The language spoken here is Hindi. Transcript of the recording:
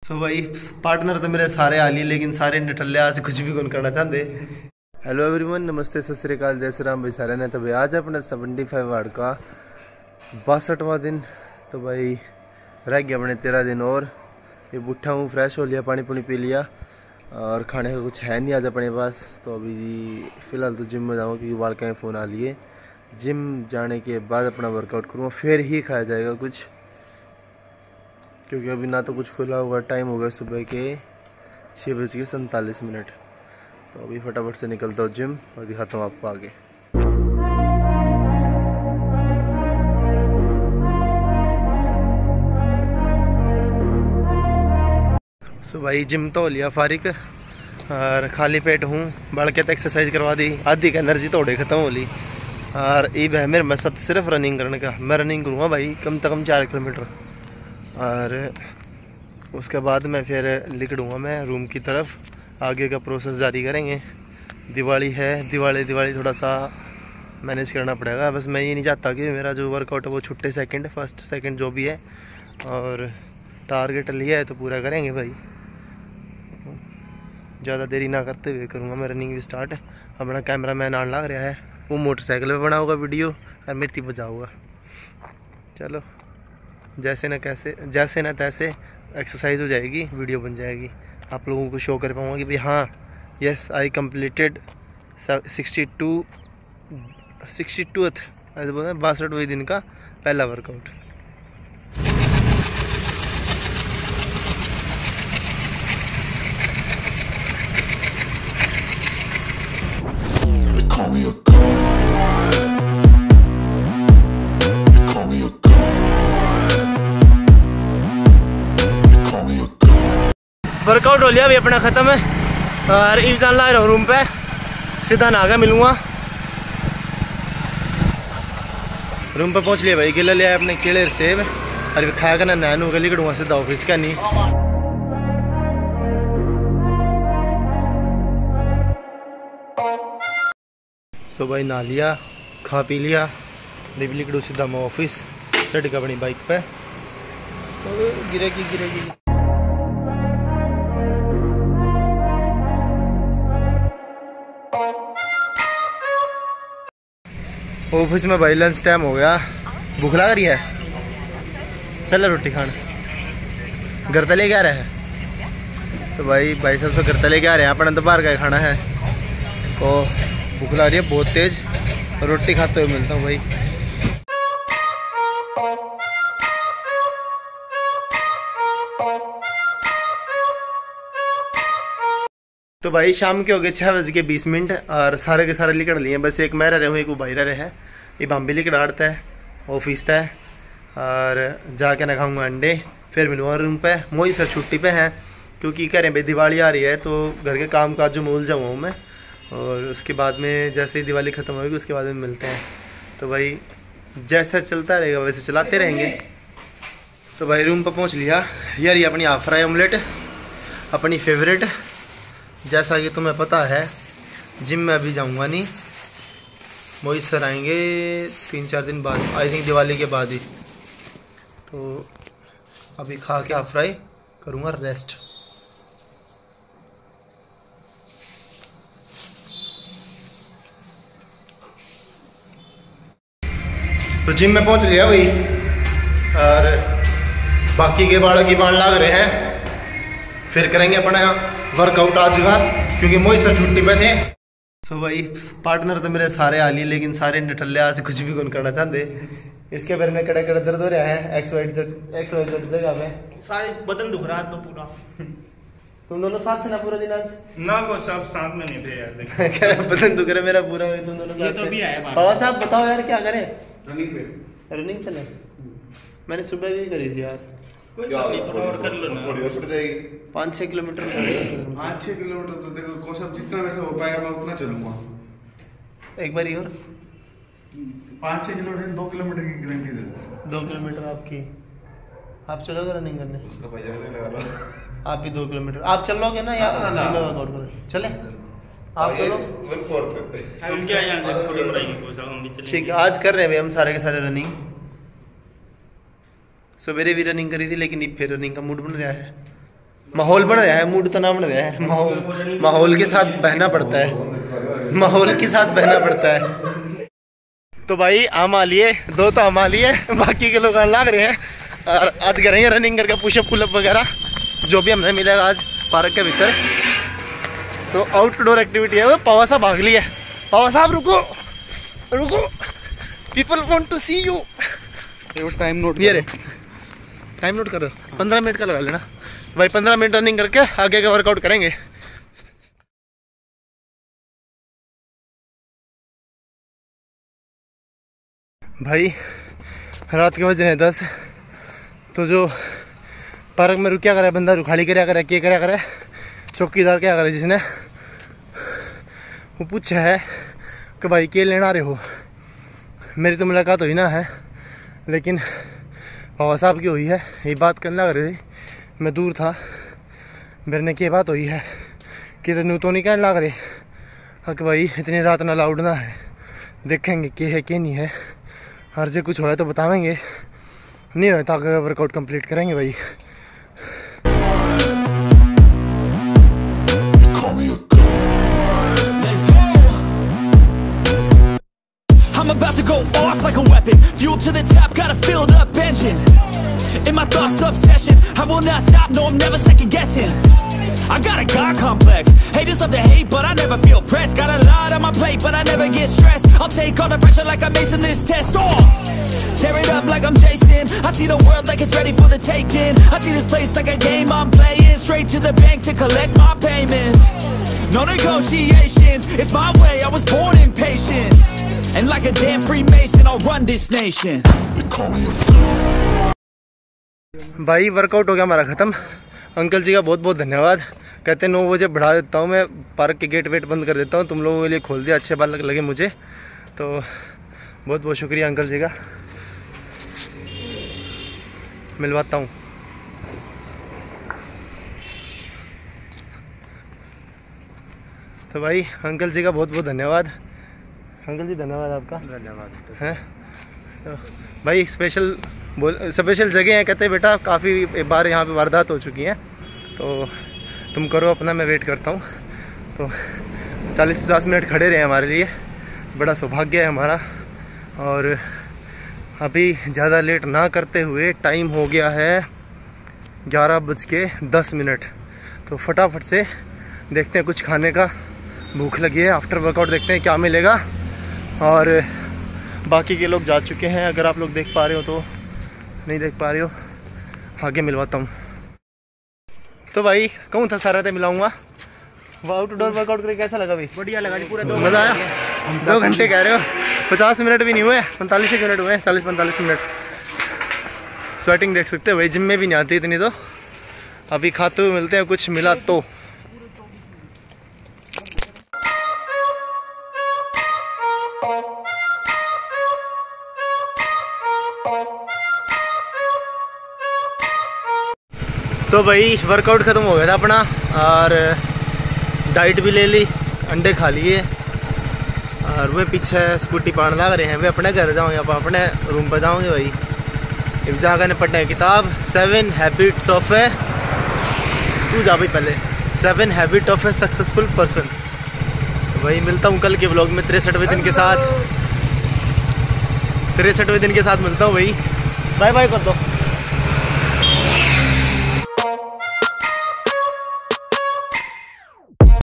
सो भाई पार्टनर तो मेरे सारे आली लेकिन सारे निठल्ले आज कुछ भी कौन करना चाहते। हेलो एवरीवन, नमस्ते, सत श्री अकाल, जय श्री राम भाई सारे ने। तो भाई आज अपने 75 वार्ड का 62वां दिन। तो भाई रह गया अपने 13 दिन और। ये उठा हूँ, फ्रेश हो लिया, पानी पुनी पी लिया और खाने का कुछ है नहीं आज अपने पास। तो अभी फ़िलहाल तो जिम में जाऊँगा क्योंकि बाल का फ़ोन आ लिए। जिम जाने के बाद अपना वर्कआउट करूँगा, फिर ही खाया जाएगा कुछ, क्योंकि अभी ना तो कुछ खुला हुआ। टाइम हो गया सुबह के 6:47। तो अभी फटाफट से निकलता हूँ जिम और दिखाता हूँ आपको आगे। सो भाई जिम तो हो लिया फारिग और खाली पेट हूँ। बढ़ के तो एक्सरसाइज करवा दी, आधी की एनर्जी थोड़ी ख़त्म हो ली। और ये है मेरे मकसद सिर्फ रनिंग करने का। मैं रनिंग करूँगा भाई कम से कम 4 किलोमीटर और उसके बाद मैं फिर निकलूँगा मैं रूम की तरफ। आगे का प्रोसेस जारी करेंगे। दिवाली है, दिवाली थोड़ा सा मैनेज करना पड़ेगा। बस मैं ये नहीं चाहता कि मेरा जो वर्कआउट है वो छुट्टे सेकंड, फर्स्ट सेकंड जो भी है, और टारगेट लिया है तो पूरा करेंगे भाई। ज़्यादा देरी ना करते हुए करूँगा मैं रनिंग भी स्टार्ट। अपना कैमरा मैन आने लग रहा है, वो मोटरसाइकिल पर बनाऊँगा वीडियो और मिर्ची बजाऊँगा। चलो जैसे ना तैसे एक्सरसाइज हो जाएगी, वीडियो बन जाएगी, आप लोगों को शो कर पाऊँगा कि भाई हाँ यस आई कम्प्लीटेड 62 ऐसे बोलते हैं 62वें दिन का पहला वर्कआउट। वर्कआउट हो लिया अभी अपना ख़त्म है और ईजान ला रहा हूँ रूम पे। सीधा नागा मिलूँगा। रूम पे पहुँच लिया भाई, केला लिया अपने, केले सेब और खाया करना, नैनू के निकलूँगा सीधा ऑफिस का। नहीं सो भाई नहा लिया, खा पी लिया, निकलूँ सीधा मैं ऑफिस। चढ़ गया अपनी बाइक पे, तो गिरेगी। ऑफिस में भाई लंच टाइम हो गया, भूख लग रही है, चलो रोटी खाना। घर तले क्या रहे हैं तो भाई साहब से घर तले क्या रहे हैं, अपना तो बाहर का खाना है। तो भूख लग रही है बहुत तेज, रोटी खाते हुए मिलता हूँ भाई। तो भाई शाम के हो गए 6:20 और सारे के सारे निकल लिए। बस एक मैं रहे हूँ, एक वो भाई रहे हैं। ये भाभी लिकड़ आड़ता है ऑफिस है और जाके ना खाऊंगा अंडे, फिर मिलूँगा रूम पे। मोई सर छुट्टी पे है क्योंकि कह रहे हैं भाई दिवाली आ रही है तो घर के काम काजों में उलझा हुआ हूँ मैं। और उसके बाद में जैसे ही दिवाली ख़त्म होगी उसके बाद में मिलते हैं। तो भाई जैसा चलता रहेगा वैसे चलाते रहेंगे। तो भाई रूम पर पहुँच लिया यार। ये अपनी हाफ फ्राई ऑमलेट अपनी फेवरेट। जैसा कि तुम्हें पता है जिम में अभी जाऊंगा नहीं, मोहित सर आएंगे 3-4 दिन बाद, आई थिंक दिवाली के बाद ही। तो अभी खा के हाफ फ्राई करूँगा रेस्ट। तो जिम में पहुंच लिया भाई और बाकी के बाल की बाल लाग रहे हैं। फिर करेंगे अपना वर्कआउट आज का क्योंकि मोहित सर छुट्टी पे थे। सो भाई पार्टनर तो मेरे सारे आली लेकिन सारे निठल्ले आज कुछ भी कौन करना चाहते। इसके बारे में कड़ा दर्द हो रहा है XYZ जगह में, सारे बदन दुख रहा है तो पूरा। तुम दोनों साथ थे ना पूरा दिन आज? ना को सब साथ में नहीं थे यार। कह रहा बदन दुख रहा मेरा पूरा, तुम दोनों ये तो भी आया बाबा साहब बताओ यार क्या करें? रनिंग चले। मैंने सुबह भी करी थी यार। कोई बात नहीं, थोड़ा और कर लो ना। थोड़ी और फट जाएगी। 5-6 किलोमीटर 5-6 किलोमीटर तो देखो कौशल जितना वैसे हो पाएगा मैं उतना चलूंगा। एक बार और 5-6 किलोमीटर 2 किलोमीटर की गारंटी दे दो। 2 किलोमीटर आपकी, आप चलोगे रनिंग करने? उसका पैसा नहीं लगा लो। आप भी 2 किलोमीटर आप चलोगे ना या चले? आप दोनों 1/4 हम क्या यहाँ से थोड़ी बढ़ाएंगे कोई साहब, हम भी चलेंगे। ठीक है। आज कर रहे हैं भाई हम सारे के सारे रनिंग। सवेरे भी रनिंग करी थी लेकिन फिर रनिंग का मूड बन रहा है माहौल बन रहा है, मूड तो ना बन रहा है, माहौल के साथ बहना पड़ता है, माहौल के साथ बहना पड़ता है। तो भाई आम आ लिए, 2 तो आम आ लिए, बाकी के लोग लाग रहे हैं और आज करेंगे रनिंग करके पुशअप पुलअप वगैरह जो भी हमें मिलेगा आज पार्क के भीतर। तो आउटडोर एक्टिविटी है। वो पवा साहब भाग लिए, पवा साहब रुको रुको, people want to see you. Time note ये रे, टाइम नोट करो, 15 मिनट का लगा लेना भाई। 15 मिनट रनिंग करके आगे का वर्कआउट करेंगे। भाई रात के बज रहे 10, तो जो पार्क में रुकिया करे बंदा रुखाली कराया करे, क्या कराया करे, चौकीदार क्या करे जिसने, वो पूछा है कि भाई क्या लेना रहे हो। मेरी तो मुलाकात हुई ना है, लेकिन बाबा साहब की हुई है। ये बात करने लग रही थी, मैं दूर था, मेरे ने क्या बात हुई है कि तेन तो नहीं कहने लग रहे कि भाई इतनी रात ना लाउड ना है, देखेंगे क्या है क्या नहीं है, हर जगह कुछ होया तो बतावेंगे, नहीं होता अगर वर्कआउट कंप्लीट करेंगे भाई। I'm about to go off like a weapon, fuel to the top, got a filled up engine. In my thoughts obsession, I will not stop, no I'm never second guessing. I got a God complex, haters love to hate but I never feel pressed. Got a lot on my plate but I never get stressed. I'll take all the pressure like I'm acing this test. Tear it up like I'm Jason, I see the world like it's ready for the taking. I see this place like a game I'm playing, straight to the bank to collect my payments. No negotiations, it's my way, I was born impatient. And like a damn Freemason, I'll run this nation. भाई वर्कआउट हो गया हमारा ख़त्म। अंकल जी का बहुत बहुत धन्यवाद। कहते 9 बजे बढ़ा देता हूँ मैं, पार्क के गेट वेट बंद कर देता हूँ, तुम लोगों के लिए खोल दिया, अच्छे बात लगे मुझे, तो बहुत बहुत शुक्रिया अंकल जी का। मिलवाता हूँ। तो भाई अंकल जी का बहुत बहुत धन्यवाद। अंकल जी धन्यवाद आपका। धन्यवाद हैं तो भाई स्पेशल जगह है। कहते बेटा काफ़ी बार यहाँ पे वारदात हो चुकी हैं, तो तुम करो अपना, मैं वेट करता हूँ। तो 40-50 मिनट खड़े रहे हमारे लिए, बड़ा सौभाग्य है हमारा। और अभी ज़्यादा लेट ना करते हुए टाइम हो गया है 11:10। तो फटाफट से देखते हैं कुछ खाने का, भूख लगी है। आफ्टर वर्कआउट देखते हैं क्या मिलेगा। और बाकी के लोग जा चुके हैं, अगर आप लोग देख पा रहे हो तो, नहीं देख पा रहे हो आगे मिलवाता हूँ। तो भाई कहूँ था सारा तो मिलाऊंगा। वो आउटडोर वर्कआउट करके कैसा लगा भाई? बढ़िया लगा जी, पूरा 2 मज़ा आया? 2 घंटे कह रहे हो, 50 मिनट भी नहीं हुए, 45 मिनट हुए, 40-45 मिनट। स्वेटिंग देख सकते हो भाई, जिम में भी नहीं आती इतनी। तो अभी खाते हुए मिलते हैं, कुछ मिला तो। तो भाई वर्कआउट ख़त्म हो गया था अपना, और डाइट भी ले ली, अंडे खा लिए, और वे पीछे स्कूटी पान लग रहे हैं। वे अपने घर जाऊँगे, आप अपने रूम पर जाओगे भाई। अब जाकर पढ़ना है किताब 7 हैबिट्स ऑफ ए, तू जा भाई पहले, 7 habit of a successful person. तो भाई मिलता हूँ कल के व्लॉग में 63वें दिन के साथ। 63वें दिन के साथ मिलता हूँ भाई। बाय बाय कर दो।